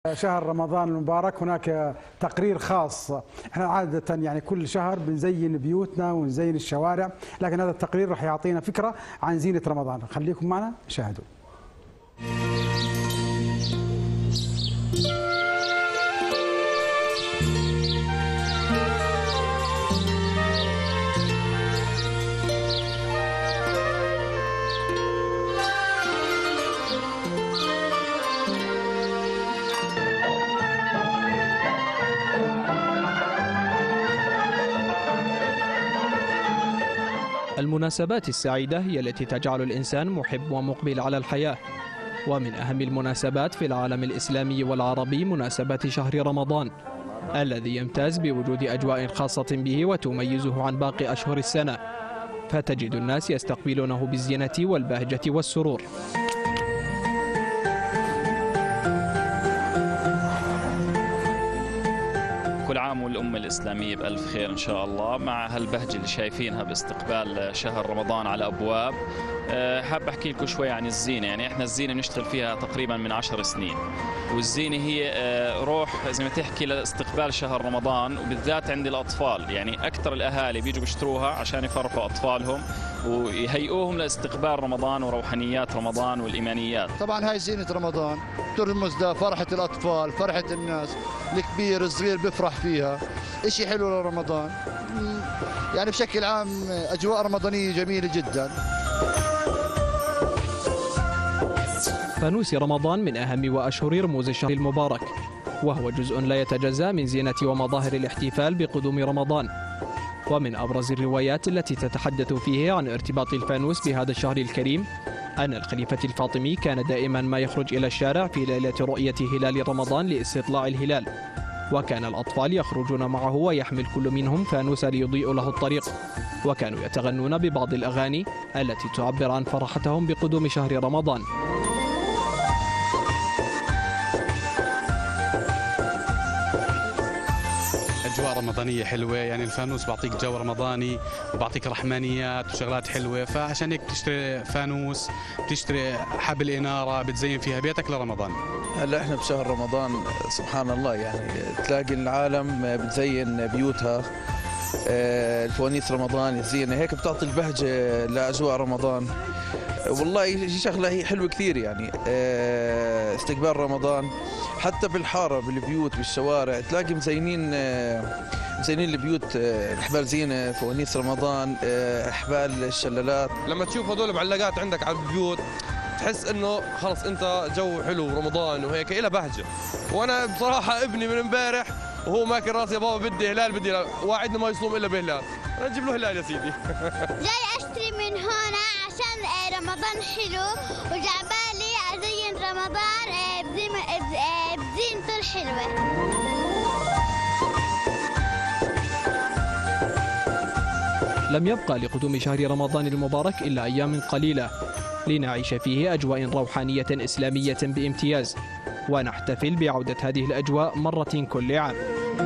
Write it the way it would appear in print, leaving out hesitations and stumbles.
شهر رمضان المبارك هناك تقرير خاص. احنا عادة يعني كل شهر بنزين بيوتنا ونزين الشوارع، لكن هذا التقرير راح يعطينا فكرة عن زينة رمضان. خليكم معنا شاهدوا. المناسبات السعيدة هي التي تجعل الإنسان محب ومقبل على الحياة، ومن أهم المناسبات في العالم الإسلامي والعربي مناسبة شهر رمضان الذي يمتاز بوجود أجواء خاصة به وتميزه عن باقي أشهر السنة، فتجد الناس يستقبلونه بالزينة والبهجة والسرور. كل عام والأمة الإسلامية بألف خير إن شاء الله، مع هالبهجة اللي شايفينها باستقبال شهر رمضان على أبواب. حاب أحكي لكم شوي عن الزينة. يعني إحنا الزينة بنشتغل فيها تقريبا من 10 سنين، والزينة هي روح زي ما تحكي لاستقبال شهر رمضان، وبالذات عند الأطفال. يعني أكثر الأهالي بيجوا بيشتروها عشان يفرحوا أطفالهم ويهيئوهم لاستقبال رمضان وروحانيات رمضان والإيمانيات. طبعا هاي زينة رمضان ترمز لفرحة الأطفال، فرحة الناس، الكبير الصغير بيفرح فيها. إشي حلو لرمضان، يعني بشكل عام أجواء رمضانية جميلة جدا. فانوس رمضان من أهم وأشهر رموز الشهر المبارك، وهو جزء لا يتجزأ من زينة ومظاهر الاحتفال بقدوم رمضان. ومن أبرز الروايات التي تتحدث فيه عن ارتباط الفانوس بهذا الشهر الكريم أن الخليفة الفاطمي كان دائما ما يخرج إلى الشارع في ليلة رؤية هلال رمضان لاستطلاع الهلال، وكان الأطفال يخرجون معه ويحمل كل منهم فانوس ليضيء له الطريق، وكانوا يتغنون ببعض الأغاني التي تعبر عن فرحتهم بقدوم شهر رمضان. أجواء رمضانية حلوة، يعني الفانوس بعطيك جو رمضاني وبعطيك رحمانيات وشغلات حلوة، فعشان هيك بتشتري فانوس، بتشتري حبل إنارة بتزين فيها بيتك لرمضان. هلا احنا بشهر رمضان سبحان الله، يعني تلاقي العالم بتزين بيوتها، الفوانيس رمضان الزينة هيك بتعطي البهجة لأجواء رمضان. والله شغلة هي حلوة كثير، يعني استقبال رمضان حتى بالحارة بالبيوت بالشوارع تلاقي مزينين البيوت، احبال زينة، فوانيس رمضان، احبال الشلالات. لما تشوف هذول معلقات عندك على البيوت تحس انه خلص انت جو حلو رمضان وهيك إلها بهجة. وانا بصراحة ابني من امبارح وهو ماكل راسي يا بابا بدي هلال بدي هلال، واعدنا ما يصوم الا بهلال، انا اجيب له هلال يا سيدي. جاي اشتري من هون عشان رمضان حلو، وجعبالي ازين رمضان بزينته الحلوة. لم يبقى لقدوم شهر رمضان المبارك إلا أيام قليلة لنعيش فيه أجواء روحانية إسلامية بامتياز، ونحتفل بعودة هذه الأجواء مرة كل عام.